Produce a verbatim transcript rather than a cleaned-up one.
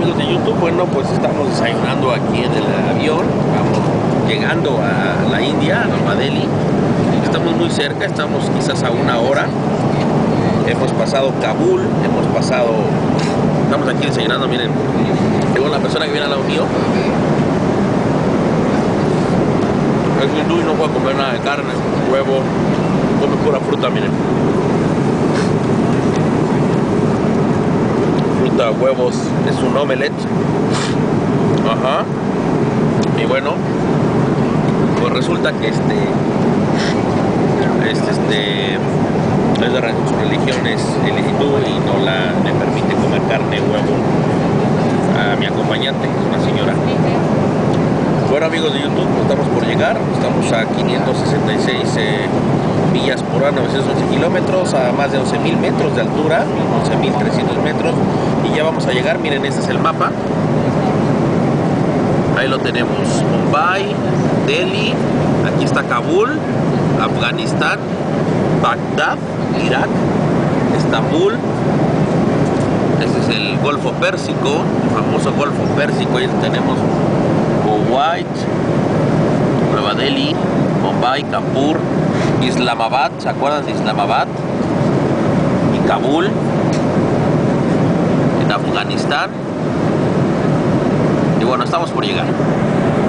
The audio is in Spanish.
amigos de YouTube, bueno, pues estamos desayunando aquí en el avión. Vamos llegando a la India, a Nueva Delhi. Estamos muy cerca, estamos quizás a una hora. Hemos pasado Kabul, hemos pasado... Estamos aquí desayunando, miren. Tengo una persona que viene al lado mío. Es hindú y no puede comer nada de carne, huevo, come pura fruta, miren. Fruta, huevos, es un omelette. Ajá. Y bueno, pues resulta que este, este, este es de su religión es el hindú y no la le permite comer carne, huevo a mi acompañante, que es una señora. Bueno, amigos de YouTube, estamos por llegar, estamos a quinientos sesenta y seis eh, millas por hora, novecientos once kilómetros, a más de once mil metros de altura, once mil trescientos metros, y ya vamos a llegar. Miren, este es el mapa, ahí lo tenemos: Mumbai, Delhi, aquí está Kabul, Afganistán, Bagdad, Irak, Estambul. Este es el Golfo Pérsico, el famoso Golfo Pérsico. Ahí tenemos Kuwait, Nueva Delhi, Mumbai, Kanpur, Islamabad, ¿se acuerdan de Islamabad? Y Kabul, en Afganistán. Y bueno, estamos por llegar.